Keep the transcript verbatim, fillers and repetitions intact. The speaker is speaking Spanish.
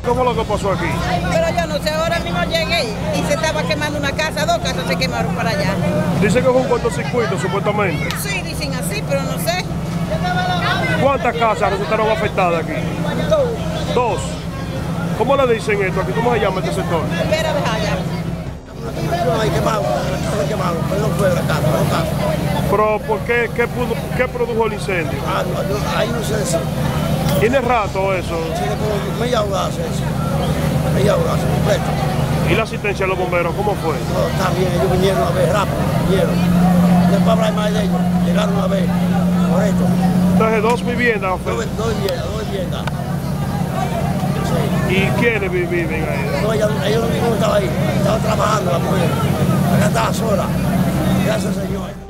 ¿Cómo lo que pasó aquí? Pero yo no sé, ahora mismo llegué y se estaba quemando una casa, dos casas se quemaron para allá. Dice que fue un cortocircuito, supuestamente. Sí, dicen así, pero no sé. ¿Cuántas casas resultaron afectadas aquí? Dos. Dos. ¿Cómo le dicen esto aquí? ¿Cómo se llama este sector? Vera de Jaya. Ahí quemado, ahí quemado, pero no fue la casa, no casa. Pero ¿por qué? ¿Qué, pudo- qué produjo el incendio? Ah, no, yo- ahí no sé decir. ¿Tiene rato eso? Tiene como media hora hace eso. Media hora hace completo. ¿Y la asistencia de los bomberos cómo fue? No, está bien, ellos vinieron a ver rápido, vinieron. Después hablar más de ellos, llegaron a ver. Por esto, Entonces, dos viviendas. dos, dos viviendas, dos viviendas. Sí. ¿Y quiénes vi- viven ahí? No, ella- ellos no estaban ahí, estaban trabajando la mujer. Acá estaba sola. Gracias, Señor.